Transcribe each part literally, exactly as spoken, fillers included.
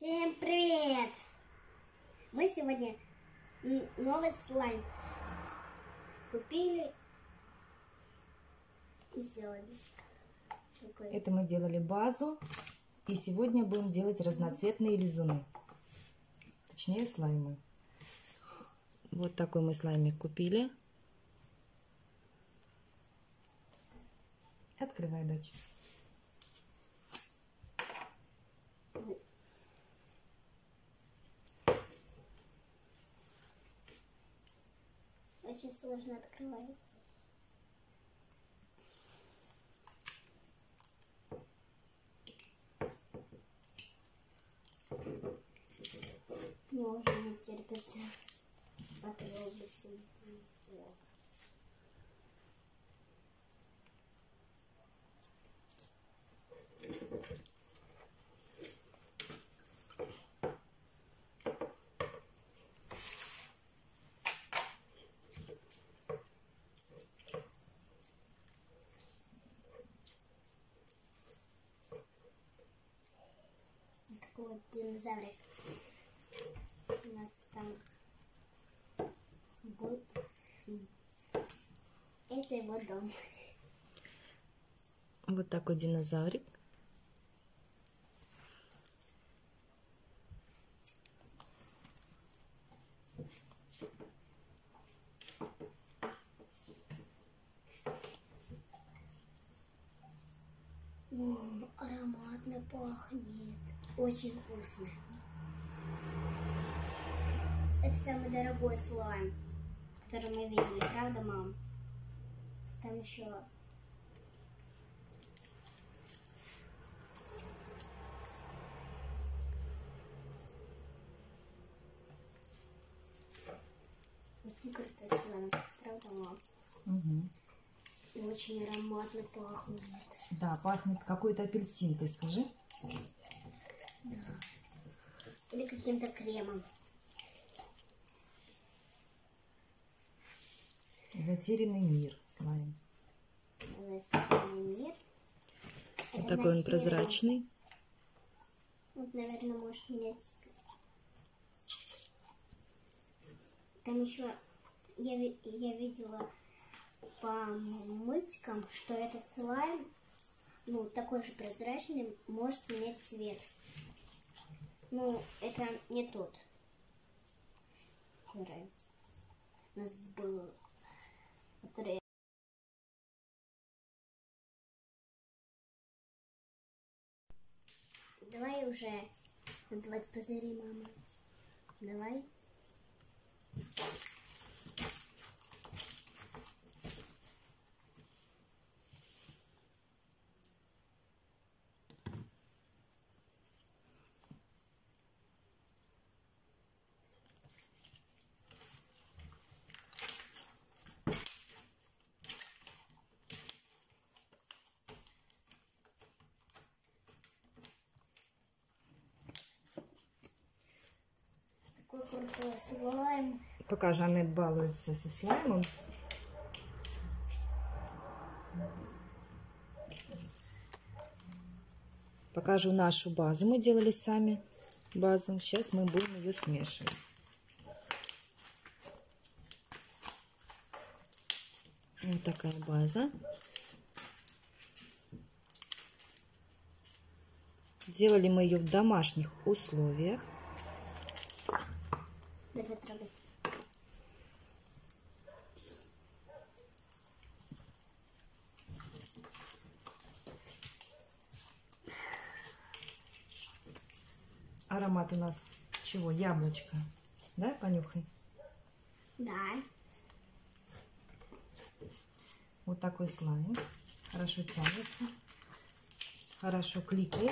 Всем привет! Мы сегодня новый слайм купили и сделали. Такой. Это мы делали базу, и сегодня будем делать разноцветные лизуны, точнее слаймы. Вот такой мы слаймик купили. Открывай, дочь. Очень сложно открывается. Мне уже не терпится потрогать. Такой вот динозаврик. У нас там будет. Это его дом. Вот такой динозаврик. О, ароматно пахнет. Очень вкусно. Это самый дорогой слайм, который мы видели, правда, мам? Там еще очень крутой слайм, правда, мам? Угу. И очень ароматно пахнет. Да, пахнет какой-то апельсин, ты скажи. Да. Или каким-то кремом. Затерянный мир слайм. Затерянный мир. Вот Это такой он на прозрачный. Вот, наверное, может менять цвет. Там еще я, я видела по мультикам, что этот слайм, ну, такой же прозрачный, может менять цвет. Ну, это не тот, который у нас был, который... Давай уже надувать пузыри, мама. Давай. Такой крутой слайм. Пока Жанет балуется со слаймом, покажу нашу базу. Мы делали сами базу. Сейчас мы будем ее смешивать. Вот такая база. Делали мы ее в домашних условиях. Давай трогай. Аромат у нас чего? Яблочко. Да, понюхай? Да. Вот такой слайм. Хорошо тянется. Хорошо кликает.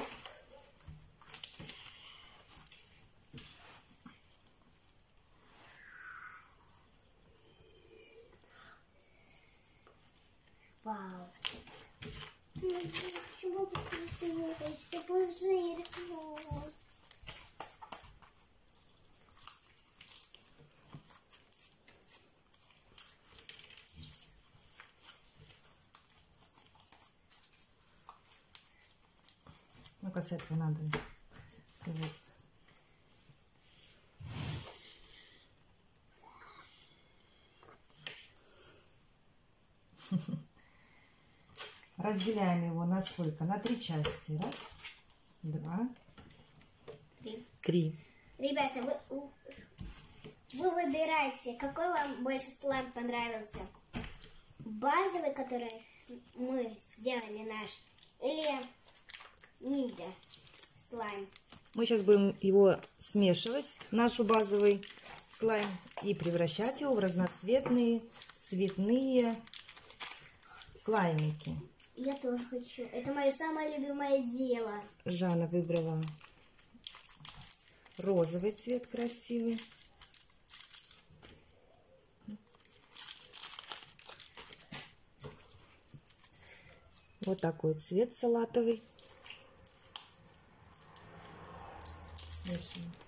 Вау. Почему ты пузырь? Ну-ка, с этого надо. Разделяем его на сколько? На три части. Раз, два, Три. три. Ребята, вы, вы выбираете, какой вам больше слайм понравился. Базовый, который мы сделали наш, или ниндзя слайм. Мы сейчас будем его смешивать, нашу базовый слайм, и превращать его в разноцветные цветные слаймики. Я тоже хочу. Это мое самое любимое дело. Жанна выбрала розовый цвет красивый. Вот такой цвет салатовый. Смешиваем.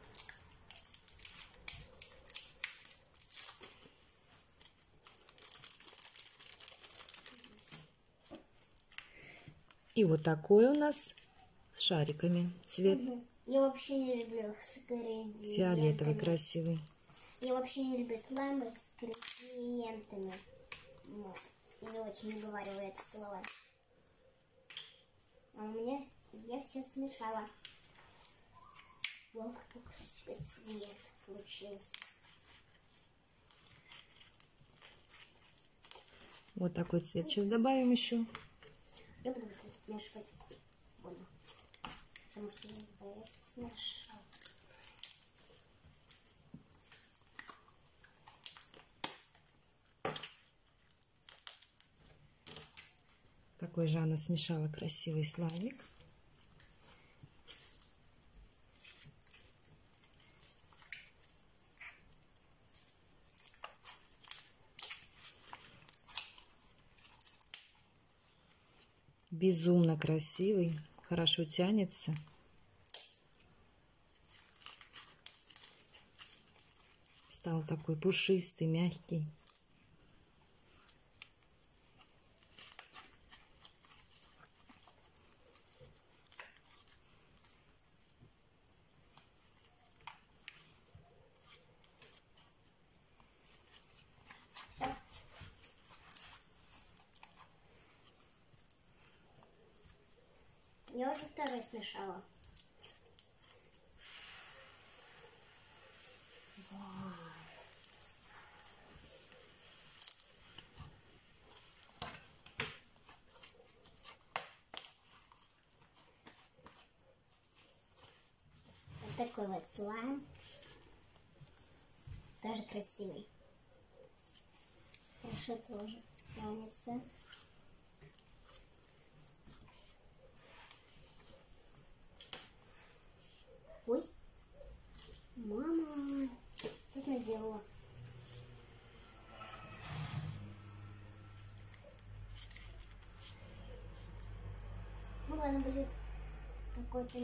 И вот такой у нас с шариками цвет. Угу. Я вообще не люблю с ингредиентами. Фиолетовый красивый. Я вообще не люблю слаймы с ингредиентами. Вот. Я очень не говорю это слово. А у меня я все смешала. Вот какой красивый цвет получился. Вот такой цвет. Сейчас добавим еще. Я буду это смешивать. Буду. Потому что я это смешала. Такой Жанна смешала красивый слаймик. Безумно красивый, хорошо тянется. Стал такой пушистый, мягкий. Все. Я уже второй смешала. Вот такой вот слайм. Даже красивый. Хорошо тоже тянется. Ой, мама, что наделала? Ну ладно, будет какой-то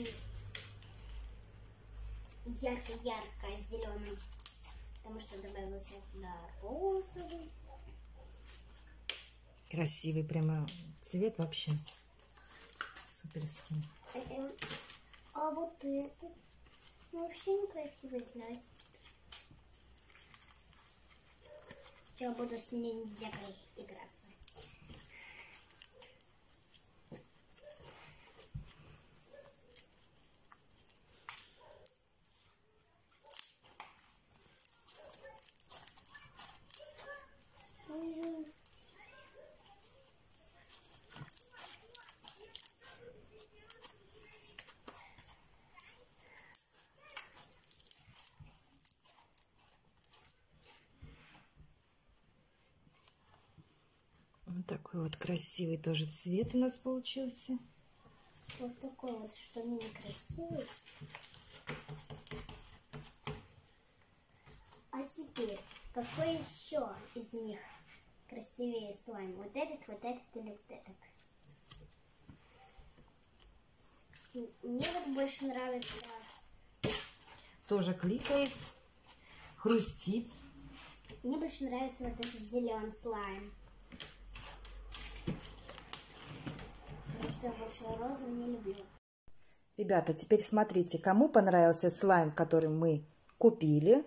ярко-ярко зеленый, потому что добавился туда розовый. Красивый прямо цвет вообще. Суперский. А вот это вообще некрасивый, знаете. Я буду с ниндзякой играться. Вот такой вот красивый тоже цвет у нас получился. Вот такой вот, что не красивый. А теперь, какой еще из них красивее слайм? Вот этот, вот этот или вот этот? Мне вот больше нравится. Тоже кликает, хрустит. Мне больше нравится вот этот зеленый слайм. Потому что я больше розовый не люблю. Ребята, теперь смотрите, кому понравился слайм, который мы купили.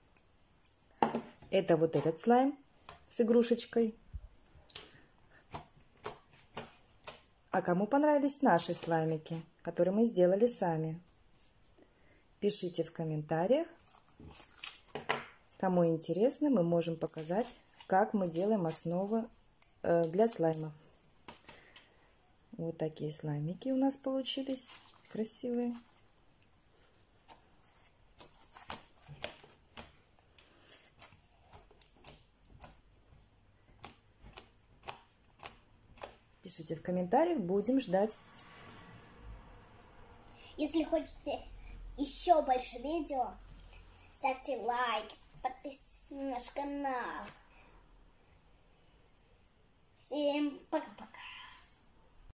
Это вот этот слайм с игрушечкой. А кому понравились наши слаймики, которые мы сделали сами? Пишите в комментариях. Кому интересно, мы можем показать, как мы делаем основу для слаймов. Вот такие слаймики у нас получились, красивые. Пишите в комментариях, будем ждать. Если хотите еще больше видео, ставьте лайк, подписывайтесь на наш канал. Всем пока-пока.